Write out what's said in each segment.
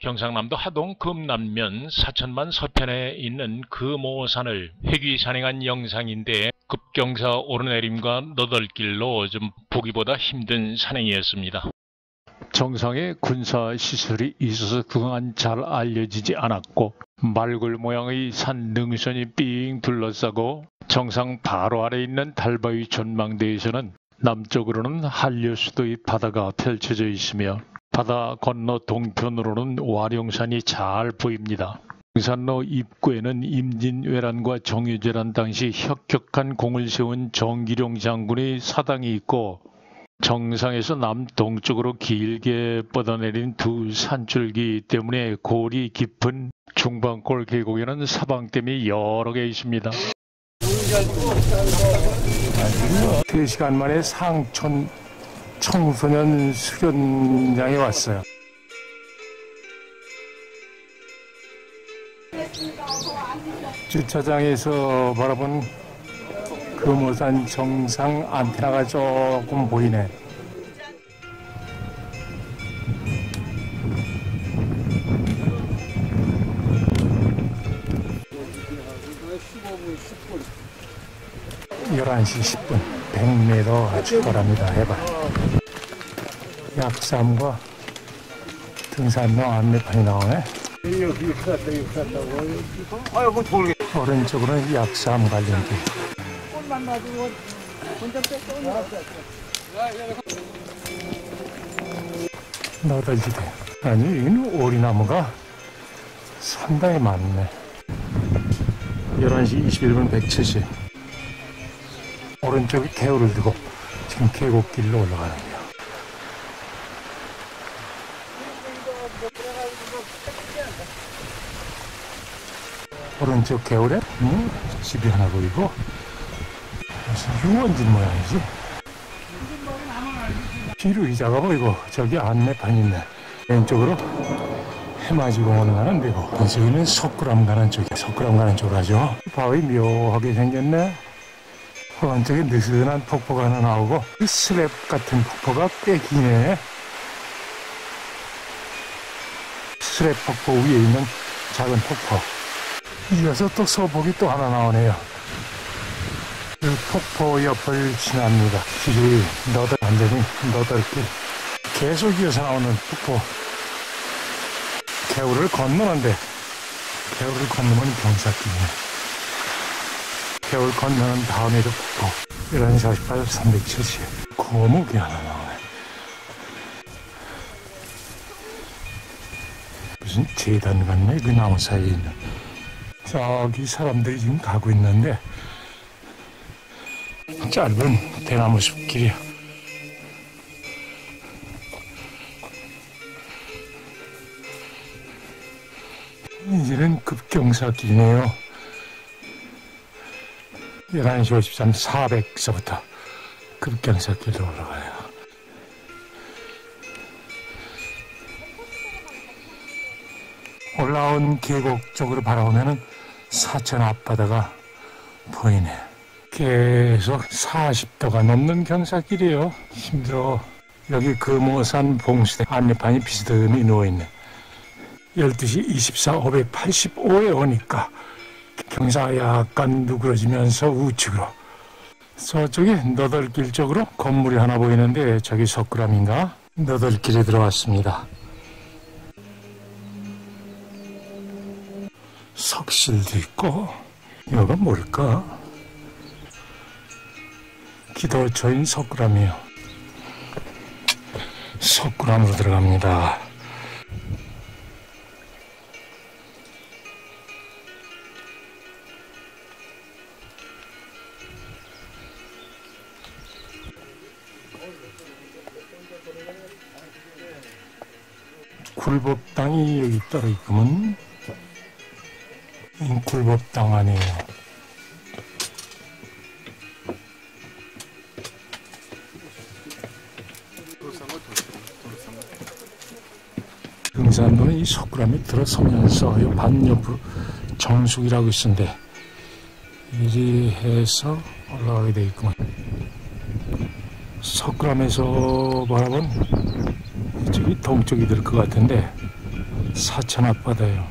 경상남도 하동 금남면 사천만 서편에 있는 금오산을 회귀 산행한 영상인데 급경사 오르내림과 너덜길로 좀 보기보다 힘든 산행이었습니다. 정상에 군사시설이 있어서 그동안 잘 알려지지 않았고 말굴 모양의 산 능선이 삥 둘러싸고 정상 바로 아래 있는 달바위 전망대에서는 남쪽으로는 한려수도의 바다가 펼쳐져 있으며 바다 건너 동편으로는 와룡산이 잘 보입니다. 등산로 입구에는 임진왜란과 정유재란 당시 혁혁한 공을 세운 정기룡 장군의 사당이 있고 정상에서 남동쪽으로 길게 뻗어내린 두 산줄기 때문에 골이 깊은 중방골 계곡에는 사방댐이 여러 개 있습니다. 3시간 만에 상촌 청소년 수련장에 왔어요. 주차장에서 바라본 금오산 정상 안테나가 조금 보이네. (11시 10분) 100m 출발합니다. 해발. 약삼과 등산로 안내판이 나오네. 오른쪽으로는 약삼 관련 길. 너덜지대. 아니, 여기는 오리나무가 상당히 많네. 11시 21분 170. 오른쪽에 개울을 두고 지금 계곡길로 올라가는 거예요. 오른쪽 개울에 집이 하나 보이고 무슨 유원진 모양이지. 뒤로 의자가 보이고 저기 안내판 있네. 왼쪽으로 해맞이공원 가는 데고 저기는 석굴암 가는 쪽이야. 석굴암 가는 쪽으로 하죠. 바위 묘하게 생겼네. 오른쪽에 느슨한 폭포가 하나 나오고 스랩 같은 폭포가 꽤 기네. 스랩 폭포 위에 있는 작은 폭포. 이어서 또 소폭이 또 하나 나오네요. 그 폭포 옆을 지납니다. 길이 완전히 너덜길. 계속 이어서 나오는 폭포. 개울을 건너는데 개울을 건너면 경사길이네. 개울 건너는 다음에도 폭포. 11시 48분 370. 거목이 하나 나오네. 무슨 재단 같네. 그 나무 사이에 있는. 저기 사람들이 지금 가고 있는데 짧은 대나무 숲길이야. 이제는 급경사길이네요. 11시 53분 400서부터 급경사길로 올라가요. 올라온 계곡 쪽으로 바라보면은 사천 앞바다가 보이네. 계속 40도가 넘는 경사길이에요. 힘들어. 여기 금오산 봉수대 안내판이 비스듬히 누워있네. 12시 24, 585에 오니까 경사가 약간 누그러지면서 우측으로. 저쪽에 너덜길 쪽으로 건물이 하나 보이는데 저기 석굴암인가? 너덜길에 들어왔습니다. 석실도 있고. 이거가 뭘까? 기도처인 석굴암이에요. 석굴암으로 들어갑니다. 굴법당이 여기 따로 있구먼. 굴법당 안에 등산로는 이 석굴암에 들어서면서 이 반옆으로 정숙이라고 있는데 이리 해서 올라가게 돼 있구만. 석굴암에서 바라본 이쪽이 동쪽이 될 것 같은데 사천 앞바다요.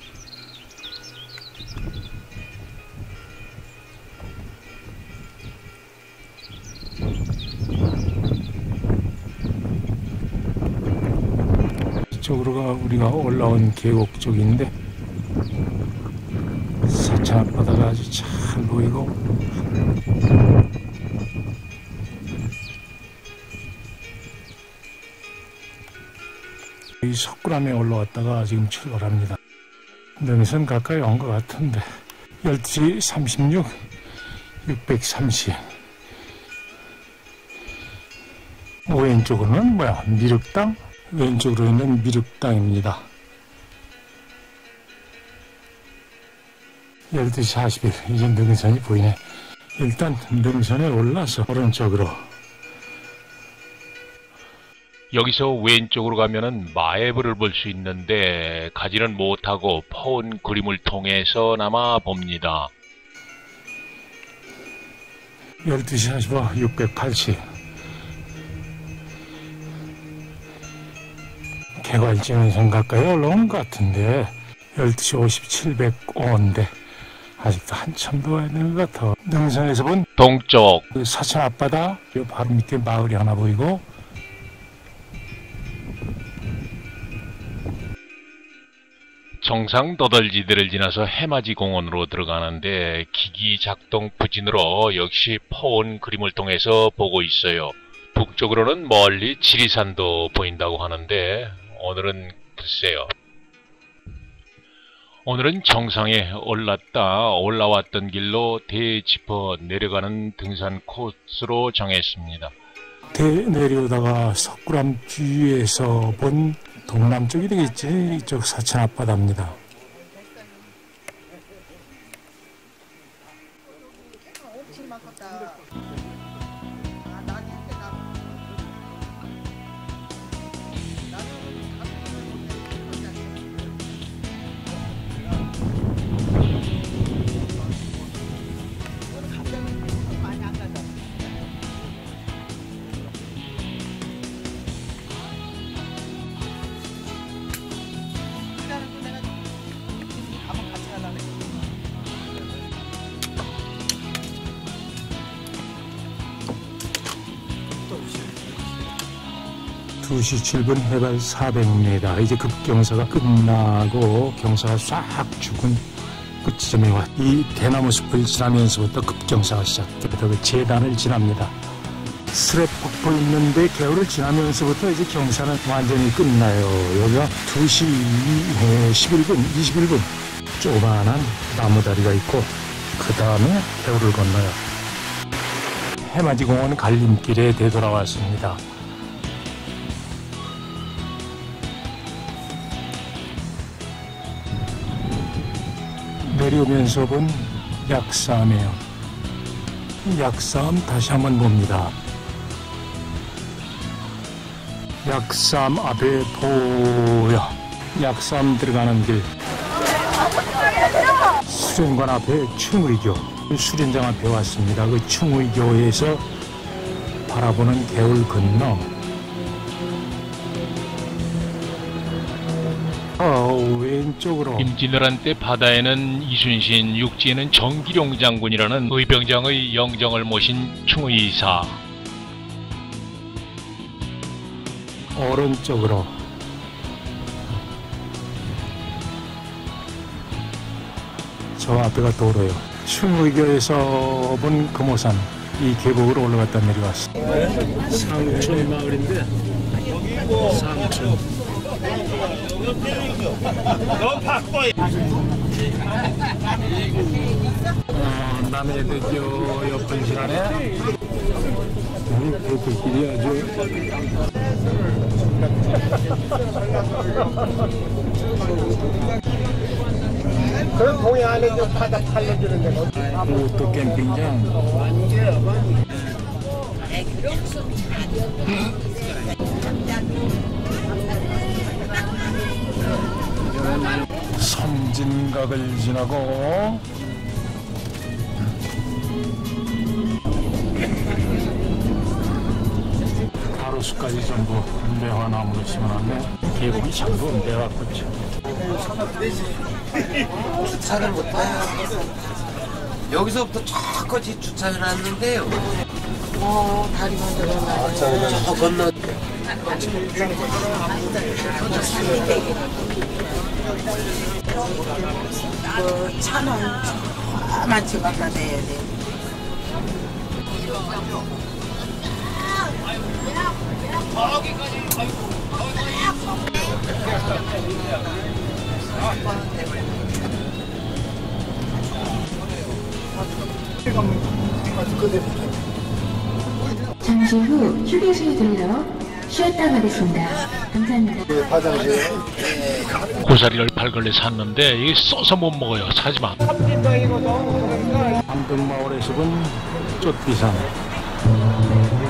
이쪽으로가 우리가 올라온 계곡 쪽인데 사천 앞바다가 아주 잘 보이고 이 석굴암에 올라왔다가 지금 출발합니다. 능선 가까이 온 것 같은데 12시 36, 630. 왼쪽으로는 뭐야? 미륵당? 왼쪽으로 있는 미륵당입니다. 12시 41. 이제 능선이 보이네. 일단 능선에 올라서 오른쪽으로. 여기서 왼쪽으로 가면은 마애벌을 볼 수 있는데 가지는 못하고 퍼온 그림을 통해서나마 봅니다. 12시 45, 680. 개괄지능선 가까이 올라온 것 같은데 12시 57, 105인데 아직도 한참 더 와야 되는 것 같아. 능선에서 본 동쪽 그 사천 앞바다 바로 밑에 마을이 하나 보이고 정상 더덜지대를 지나서 해맞이 공원으로 들어가는데 기기 작동 부진으로 역시 퍼온 그림을 통해서 보고 있어요. 북쪽으로는 멀리 지리산도 보인다고 하는데 오늘은 글쎄요. 오늘은 정상에 올라왔던 길로 대짚어 내려가는 등산 코스로 정했습니다. 내려오다가 석굴암 뒤에서 본 동남쪽이 되겠지. 이쪽 사천 앞바다입니다. 두 시 7분 해발 400m. 이제 급경사가 끝나고 경사가 싹 죽은 그 지점에 와. 이 대나무 숲을 지나면서부터 급경사가 시작되다 그 재단을 지납니다. 스랩 폭포 있는데 개울을 지나면서부터 이제 경사는 완전히 끝나요. 여기가 2시 11분, 21분 조그만한 나무다리가 있고 그 다음에 개울을 건너요. 해맞이 공원 갈림길에 되돌아왔습니다. 내려오면서 본 약삼이에요. 약삼 다시 한번 봅니다. 약삼 앞에 보여. 약삼 들어가는 길. 수련관 앞에 충의교. 수련장 앞에 왔습니다. 그 충의교에서 바라보는 개울 건너. 왼쪽으로 임진왜란 때 바다에는 이순신, 육지에는 정기룡 장군이라는 의병장의 영정을 모신 충의사. 오른쪽으로 저 앞에가 도로요. 충의교에서 본 금오산 이 계곡으로 올라갔다 내려왔어. 상천 마을인데 상천 남의 대교 옆을 지나네. 대표끼리 아주 그럼 동해 안에 좀 바다 팔려주는 데가 오토 캠핑장. 섬진각을 지나고 가로수까지 전부 매화나무로 심어놨네. 계곡이 참 좋은데 와봤죠. 주차를 못해요. 여기서부터 저까지 주차해놨는데요. 다리 만들어놔요. 저 건너. 차는 저만치 갖다 대야 돼. 잠시 후 휴게실 들러 쉬었다 가겠습니다. 감사합니다. 고사리를 발걸레 샀는데 이게 써서 못 먹어요. 사지 마. 함등마을에서는 쫓비산